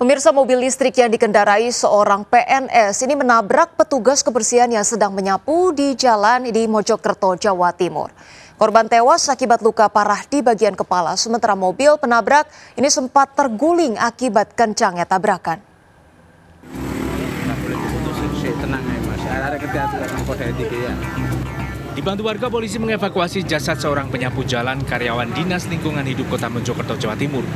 Pemirsa, mobil listrik yang dikendarai seorang PNS ini menabrak petugas kebersihan yang sedang menyapu di jalan di Mojokerto, Jawa Timur. Korban tewas akibat luka parah di bagian kepala, sementara mobil penabrak ini sempat terguling akibat kencangnya tabrakan. Dibantu warga, polisi mengevakuasi jasad seorang penyapu jalan karyawan Dinas Lingkungan Hidup Kota Mojokerto, Jawa Timur.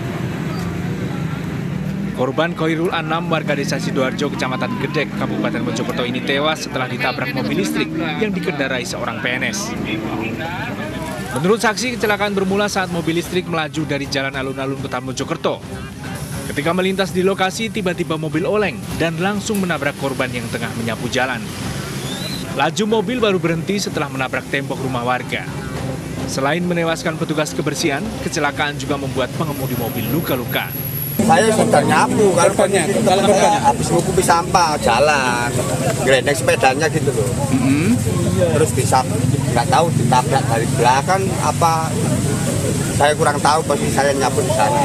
Korban Khoirul Anam, warga desa Sidoarjo, Kecamatan Gedek, Kabupaten Mojokerto ini tewas setelah ditabrak mobil listrik yang dikendarai seorang PNS. Menurut saksi, kecelakaan bermula saat mobil listrik melaju dari jalan alun-alun Kota Mojokerto. Ketika melintas di lokasi, tiba-tiba mobil oleng dan langsung menabrak korban yang tengah menyapu jalan. Laju mobil baru berhenti setelah menabrak tembok rumah warga. Selain menewaskan petugas kebersihan, kecelakaan juga membuat pengemudi mobil luka-luka. Saya sedang nyapu, kalau saya habis ngukupi sampah, jalan, gelendeng sepedanya gitu loh. Terus bisa, nggak tahu ditabrak dari belakang apa, saya kurang tahu, pasti saya nyapu di sana.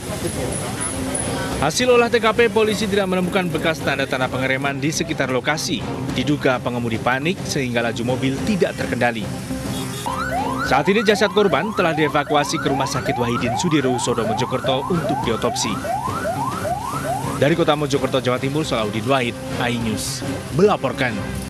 Hasil olah TKP, polisi tidak menemukan bekas tanda-tanda pengereman di sekitar lokasi. Diduga pengemudi panik sehingga laju mobil tidak terkendali. Saat ini jasad korban telah dievakuasi ke Rumah Sakit Wahidin Sudirohusodo Mojokerto untuk diotopsi. Dari Kota Mojokerto, Jawa Timur, Salahuddin Wahid, iNews melaporkan.